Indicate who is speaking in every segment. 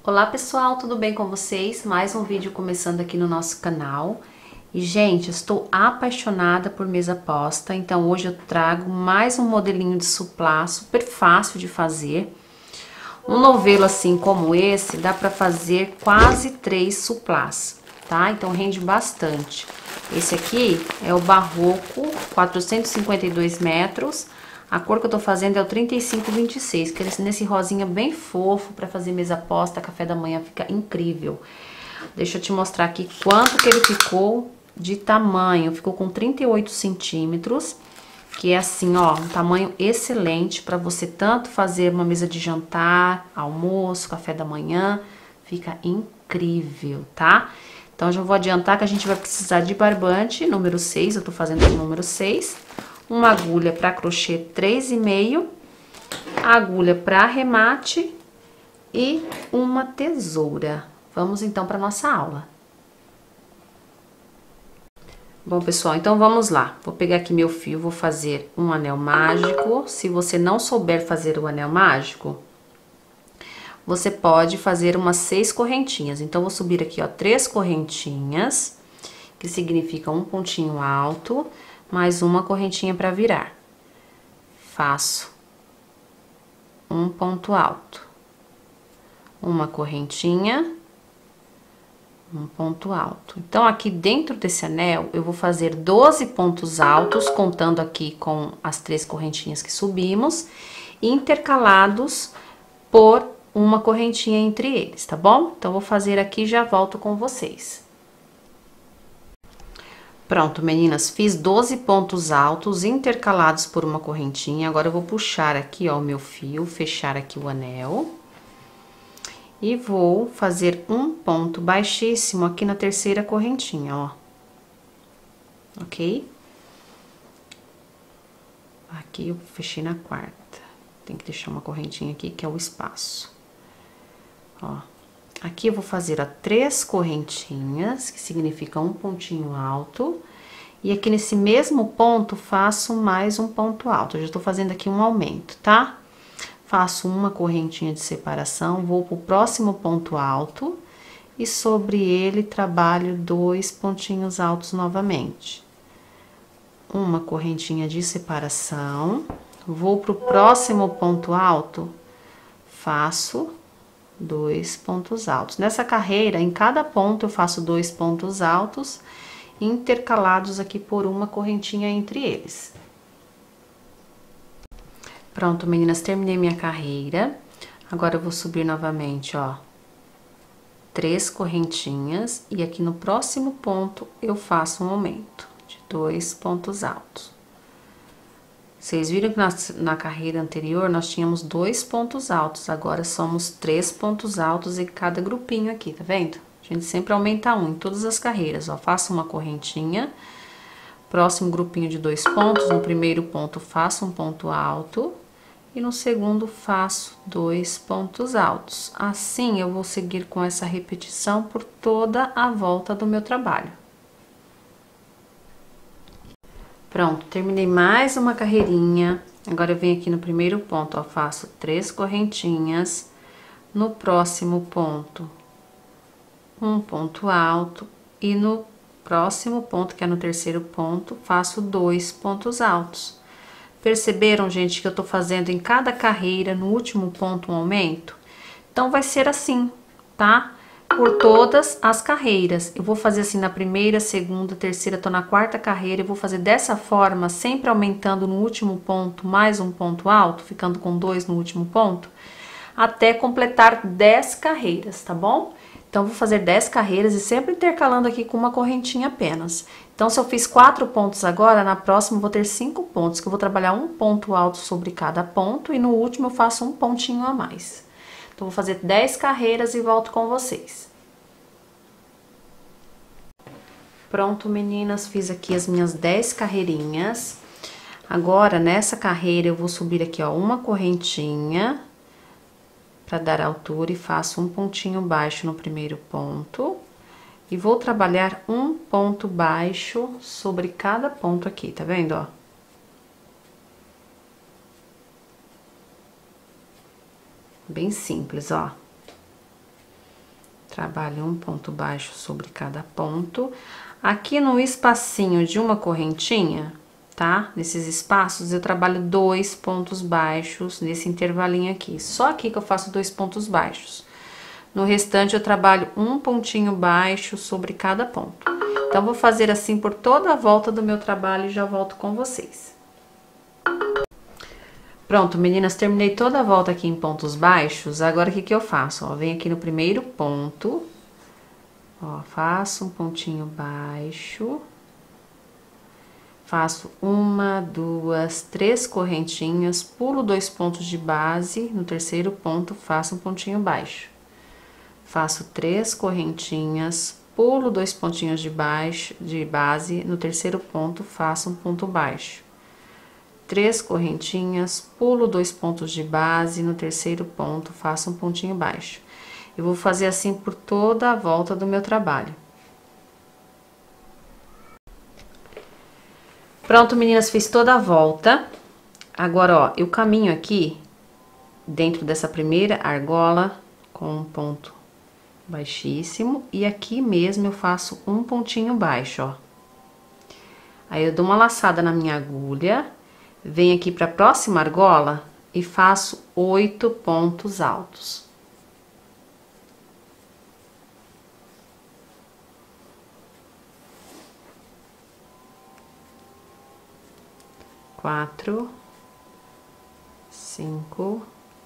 Speaker 1: Olá pessoal, tudo bem com vocês? Mais um vídeo começando aqui no nosso canal. E gente, estou apaixonada por mesa posta, então hoje eu trago mais um modelinho de suplá, super fácil de fazer. Um novelo assim como esse, dá pra fazer quase 3 suplás, tá? Então rende bastante. Esse aqui é o Barroco, 452 metros. A cor que eu tô fazendo é o 3526, que é nesse rosinha bem fofo, pra fazer mesa posta, café da manhã, fica incrível. Deixa eu te mostrar aqui quanto que ele ficou de tamanho. Ficou com 38 centímetros, que é assim, ó, um tamanho excelente pra você tanto fazer uma mesa de jantar, almoço, café da manhã, fica incrível, tá? Então, já vou adiantar que a gente vai precisar de barbante, número 6, eu tô fazendo o número 6. Uma agulha para crochê 3,5, agulha para arremate e uma tesoura. Vamos então para nossa aula. Bom, pessoal, então vamos lá. Vou pegar aqui meu fio, vou fazer um anel mágico. Se você não souber fazer o anel mágico, você pode fazer umas 6 correntinhas. Então, vou subir aqui, ó, 3 correntinhas, que significa um pontinho alto, mais uma correntinha para virar. Faço um ponto alto, uma correntinha, um ponto alto. Então, aqui dentro desse anel, eu vou fazer 12 pontos altos, contando aqui com as 3 correntinhas que subimos, intercalados por uma correntinha entre eles, tá bom? Então, vou fazer aqui e já volto com vocês. Pronto, meninas, fiz 12 pontos altos intercalados por uma correntinha. Agora, eu vou puxar aqui, ó, o meu fio, fechar aqui o anel. E vou fazer um ponto baixíssimo aqui na terceira correntinha, ó. Ok? Aqui eu fechei na quarta. Tem que deixar uma correntinha aqui, que é o espaço. Ó. Aqui eu vou fazer, ó, 3 correntinhas, que significa um pontinho alto. E aqui nesse mesmo ponto, faço mais um ponto alto. Eu já tô fazendo aqui um aumento, tá? Faço uma correntinha de separação, vou pro próximo ponto alto. E sobre ele, trabalho 2 pontinhos altos novamente. Uma correntinha de separação. Vou pro próximo ponto alto, faço 2 pontos altos. Nessa carreira, em cada ponto, eu faço 2 pontos altos, intercalados aqui por uma correntinha entre eles. Pronto, meninas, terminei minha carreira. Agora, eu vou subir novamente, ó, 3 correntinhas, e aqui no próximo ponto, eu faço um aumento de 2 pontos altos. Vocês viram que na carreira anterior nós tínhamos 2 pontos altos, agora somos 3 pontos altos em cada grupinho aqui, tá vendo? A gente sempre aumenta um em todas as carreiras, ó. Faço uma correntinha, próximo grupinho de 2 pontos, no primeiro ponto faço um ponto alto e no segundo faço 2 pontos altos. Assim eu vou seguir com essa repetição por toda a volta do meu trabalho. Pronto, terminei mais uma carreirinha. Agora eu venho aqui no primeiro ponto, ó, faço 3 correntinhas. No próximo ponto, um ponto alto. E no próximo ponto, que é no terceiro ponto, faço 2 pontos altos. Perceberam, gente, que eu tô fazendo em cada carreira, no último ponto, um aumento? Então, vai ser assim, tá? Por todas as carreiras. Eu vou fazer assim na primeira, segunda, terceira, tô na quarta carreira, eu vou fazer dessa forma, sempre aumentando no último ponto mais um ponto alto, ficando com 2 no último ponto, até completar 10 carreiras, tá bom? Então, vou fazer 10 carreiras e sempre intercalando aqui com uma correntinha apenas. Então, se eu fiz 4 pontos agora, na próxima eu vou ter 5 pontos, que eu vou trabalhar um ponto alto sobre cada ponto, e no último eu faço um pontinho a mais. Então, vou fazer 10 carreiras e volto com vocês. Pronto, meninas, fiz aqui as minhas 10 carreirinhas. Agora, nessa carreira, eu vou subir aqui, ó, uma correntinha para dar altura e faço um pontinho baixo no primeiro ponto. E vou trabalhar um ponto baixo sobre cada ponto aqui, tá vendo, ó? Bem simples, ó. Trabalho um ponto baixo sobre cada ponto. Aqui no espacinho de uma correntinha, tá? Nesses espaços, eu trabalho 2 pontos baixos nesse intervalinho aqui. Só aqui que eu faço 2 pontos baixos. No restante, eu trabalho um pontinho baixo sobre cada ponto. Então, vou fazer assim por toda a volta do meu trabalho e já volto com vocês. Pronto, meninas, terminei toda a volta aqui em pontos baixos. Agora, o que que eu faço? Ó, venho aqui no primeiro ponto, ó, faço um pontinho baixo, faço 1, 2, 3 correntinhas, pulo 2 pontos de base, no terceiro ponto, faço um pontinho baixo. Faço 3 correntinhas, pulo 2 pontinhos de base, no terceiro ponto, faço um ponto baixo. 3 correntinhas, pulo 2 pontos de base, no terceiro ponto, faço um pontinho baixo. Eu vou fazer assim por toda a volta do meu trabalho. Pronto, meninas, fiz toda a volta. Agora, ó, eu caminho aqui, dentro dessa primeira argola, com um ponto baixíssimo, e aqui mesmo eu faço um pontinho baixo, ó. Aí, eu dou uma laçada na minha agulha, venho aqui para a próxima argola e faço 8 pontos altos. Quatro, 5,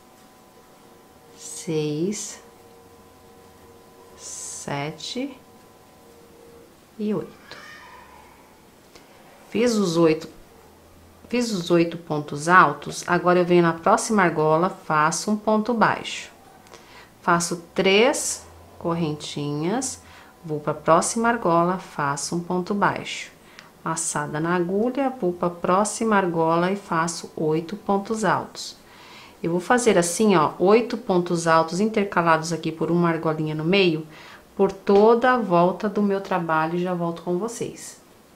Speaker 1: 6, 7 e 8. Fiz os 8 pontos altos, agora eu venho na próxima argola, faço um ponto baixo. Faço 3 correntinhas, vou para a próxima argola, faço um ponto baixo. Laçada na agulha, vou para a próxima argola e faço 8 pontos altos. Eu vou fazer assim, ó, 8 pontos altos intercalados aqui por uma argolinha no meio, por toda a volta do meu trabalho, e já volto com vocês.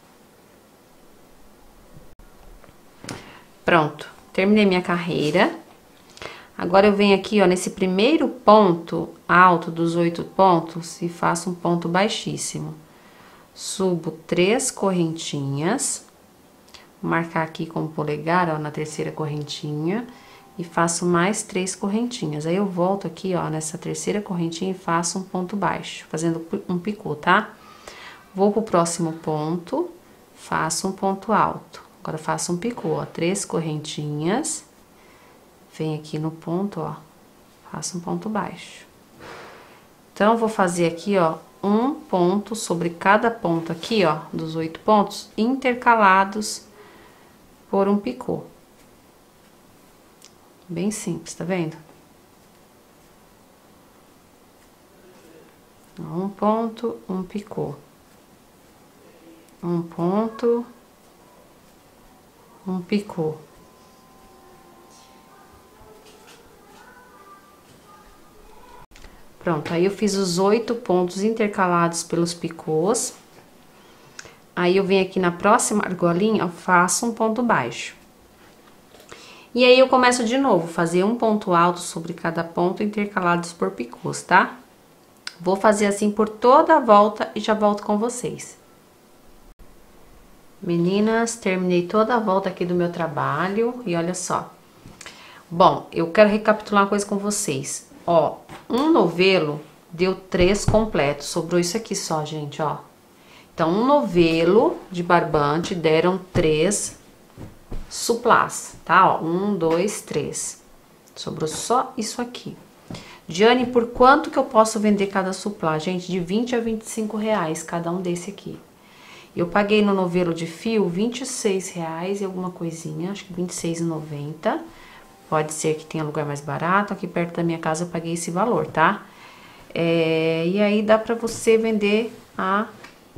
Speaker 1: Pronto, terminei minha carreira. Agora, eu venho aqui, ó, nesse primeiro ponto alto dos 8 pontos e faço um ponto baixíssimo. Subo 3 correntinhas, vou marcar aqui com o polegar, ó, na terceira correntinha, e faço mais 3 correntinhas. Aí, eu volto aqui, ó, nessa terceira correntinha e faço um ponto baixo, fazendo um picô, tá? Vou pro próximo ponto, faço um ponto alto. Agora, faço um picô, ó, 3 correntinhas, venho aqui no ponto, ó, faço um ponto baixo. Então, eu vou fazer aqui, ó, um ponto sobre cada ponto aqui, ó, dos 8 pontos, intercalados por um picô. Bem simples, tá vendo? Um ponto, um picô. Um ponto, um picô. Pronto, aí eu fiz os 8 pontos intercalados pelos picôs. Aí, eu venho aqui na próxima argolinha, faço um ponto baixo. E aí, eu começo de novo, fazer um ponto alto sobre cada ponto intercalados por picôs, tá? Vou fazer assim por toda a volta e já volto com vocês. Meninas, terminei toda a volta aqui do meu trabalho e olha só. Bom, eu quero recapitular uma coisa com vocês. Ó, um novelo deu 3 completos, sobrou isso aqui só, gente, ó. Então, um novelo de barbante deram 3 suplás, tá? Ó, 1, 2, 3. Sobrou só isso aqui. Diane, por quanto que eu posso vender cada suplá? Gente, de 20 a 25 reais cada um desse aqui. Eu paguei no novelo de fio 26 reais e alguma coisinha, acho que 26,90. Pode ser que tenha lugar mais barato, aqui perto da minha casa eu paguei esse valor, tá? E aí dá pra você vender a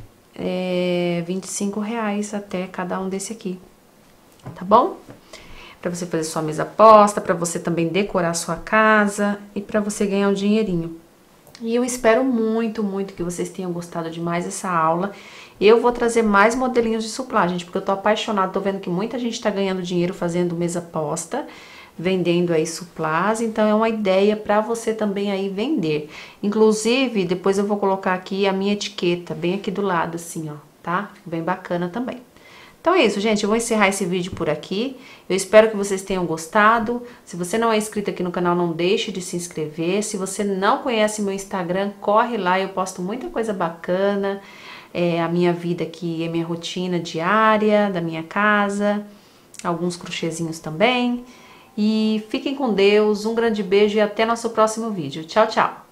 Speaker 1: 25 reais até cada um desse aqui, tá bom? Pra você fazer sua mesa posta, pra você também decorar sua casa e pra você ganhar um dinheirinho. E eu espero muito, muito que vocês tenham gostado demais dessa aula. Eu vou trazer mais modelinhos de suplá, gente, porque eu tô apaixonada, tô vendo que muita gente tá ganhando dinheiro fazendo mesa posta. vendendo aí suplás, então é uma ideia para você também aí vender. Inclusive, depois eu vou colocar aqui a minha etiqueta, bem aqui do lado assim, ó, tá? Bem bacana também. Então é isso, gente, eu vou encerrar esse vídeo por aqui. Eu espero que vocês tenham gostado. Se você não é inscrito aqui no canal, não deixe de se inscrever. Se você não conhece meu Instagram, corre lá, eu posto muita coisa bacana. A minha vida aqui, minha rotina diária, da minha casa, alguns crochêzinhos também. E fiquem com Deus, um grande beijo e até nosso próximo vídeo. Tchau, tchau!